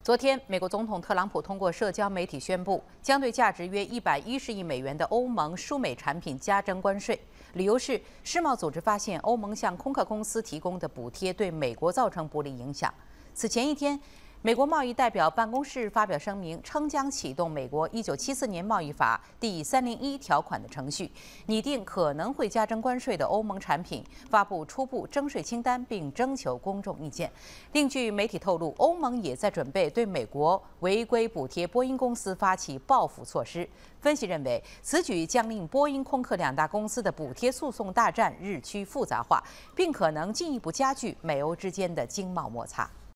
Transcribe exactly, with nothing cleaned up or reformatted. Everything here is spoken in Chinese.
昨天，美国总统特朗普通过社交媒体宣布，将对价值约一百一十亿美元的欧盟输美产品加征关税。理由是，世贸组织发现欧盟向空客公司提供的补贴对美国造成不利影响。此前一天，美国贸易代表办公室发表声明，称将启动美国一九七四年贸易法第三零一条款的程序，拟定可能会加征关税的欧盟产品，发布初步征税清单，并征求公众意见。另据媒体透露，欧盟也在准备对美国违规补贴波音公司发起报复措施。分析认为，此举将令波音、空客两大公司的补贴诉讼大战日趋复杂化，并可能进一步加剧美欧之间的经贸摩擦。